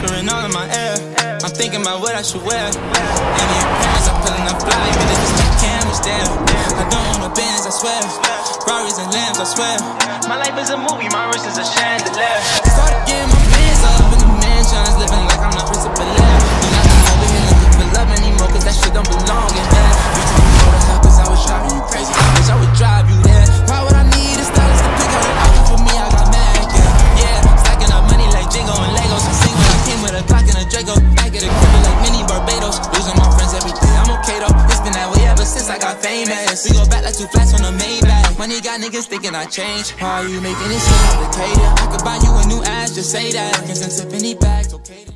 whispering all in my ear. I'm thinking about what I should wear. And your parents are pulling up fly, but it's just the cameras there. I don't own a Benz, I swear. Ferraris and Lambs, I swear. My life is a movie, my wrist is a chandelier. Started getting my bands up in the mansions, living like I'm the Prince of Bel-Air. Do not come over here looking for love anymore, cause that shit don't belong in there. You told me go to hell cause I was driving you crazy. Bitch, I would drive you there. Why would I need a stylist to pick out an outfit for me? I got mad, yeah. Stacking up money like Jingo and Legos. I sing when I came with a Glock and a Draco. I get a crib like mini Barbados. Losing my friends every day, I'm okay though. It's been that way ever since I got famous. We go back like 2 flats on a Maybach. Money got niggas thinking I changed. How are you making this shit complicated? I could buy you a new ass, just say that. Can't send Tiffany bags, okay.